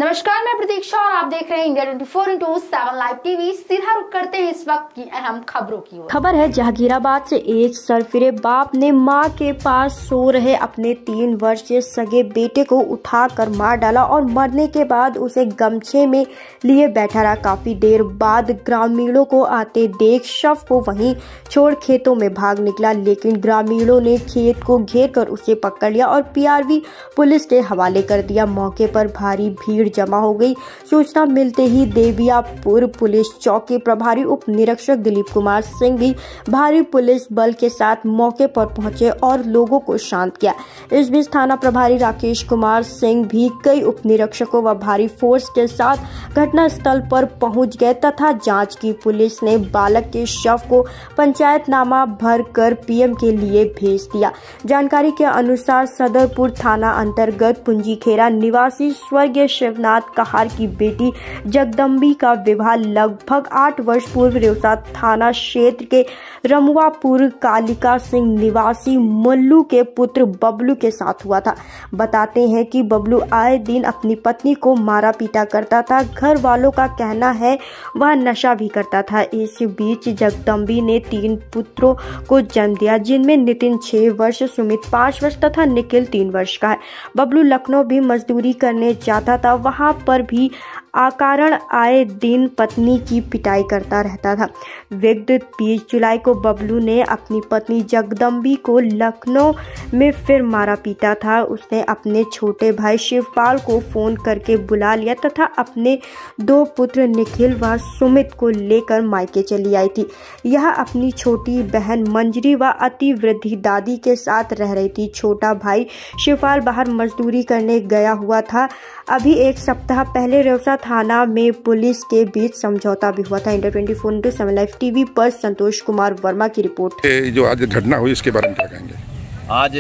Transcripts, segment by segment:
नमस्कार, मैं प्रतीक्षा और आप देख रहे हैं इंडिया 24/7 लाइव टीवी। सीधा रुख करते हैं इस वक्त की अहम खबरों की ओर। खबर है जहांगीराबाद से। एक सरफिरे बाप ने मां के पास सो रहे अपने 3 वर्षीय सगे बेटे को उठाकर मार डाला और मरने के बाद उसे गमछे में लिए बैठा रहा। काफी देर बाद ग्रामीणों को आते देख शव को वहीं छोड़ खेतों में भाग निकला, लेकिन ग्रामीणों ने खेत को घेर कर उसे पकड़ लिया और पीआरवी पुलिस के हवाले कर दिया। मौके पर भारी भीड़ जमा हो गई। सूचना मिलते ही देवियापुर पुलिस चौकी प्रभारी उप निरीक्षक दिलीप कुमार सिंह भी भारी पुलिस बल के साथ मौके पर पहुंचे और लोगों को शांत किया। इस बीच थाना प्रभारी राकेश कुमार सिंह भी कई उप निरीक्षकों व भारी फोर्स के साथ घटनास्थल पर पहुंच गए तथा जांच की। पुलिस ने बालक के शव को पंचायतनामा भरकर पीएम के लिए भेज दिया। जानकारी के अनुसार सदरपुर थाना अंतर्गत पुंजीखेरा निवासी स्वर्गीय शिवनाथ कहार की बेटी जगदम्बी का विवाह लगभग 8 वर्ष पूर्व रेवसा थाना क्षेत्र के रमुआपुर कालिका सिंह निवासी मल्लू के पुत्र बबलू के साथ हुआ था। बताते हैं कि बबलू आए दिन अपनी पत्नी को मारा पीटा करता था। घर वालों का कहना है वह नशा भी करता था। इस बीच जगदम्बी ने 3 पुत्रों को जन्म दिया, जिनमें नितिन 6 वर्ष, सुमित 5 वर्ष तथा निखिल 3 वर्ष का है। बबलू लखनऊ भी मजदूरी करने जाता था। वहां पर भी अकारण आए दिन पत्नी की पिटाई करता रहता था। विगत 20 जुलाई को बबलू ने अपनी पत्नी जगदम्बी को लखनऊ में फिर मारा पीटा था। उसने अपने छोटे भाई शिवपाल को फोन करके बुला लिया तथा अपने 2 पुत्र निखिल व सुमित को लेकर मायके चली आई थी। यह अपनी छोटी बहन मंजरी व अति वृद्धि दादी के साथ रह रही थी। छोटा भाई शिवपाल बाहर मजदूरी करने गया हुआ था। अभी 1 सप्ताह पहले रेवसा थाना में पुलिस के बीच समझौता भी हुआ था। इंडिया 24/7 लाइव टीवी पर संतोष कुमार वर्मा की रिपोर्ट। जो आज घटना हुई इसके बारे में क्या कहेंगे? आज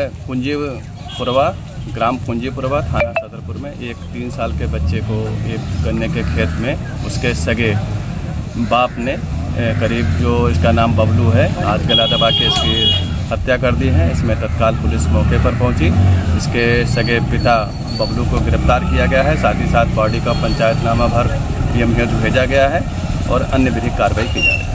पुंजीपुरवा, ग्राम पुंजीपुरवा, थाना सदरपुर में एक 3 साल के बच्चे को एक गन्ने के खेत में उसके सगे बाप ने करीब, जो इसका नाम बबलू है, आज गला दबा के इसकी हत्या कर दी है। इसमें तत्काल पुलिस मौके पर पहुंची। इसके सगे पिता बबलू को गिरफ्तार किया गया है। साथ ही साथ बॉडी का पंचायतनामा भर पीएम हेतु भेजा गया है और अन्य विधिक कार्रवाई की जा रही है।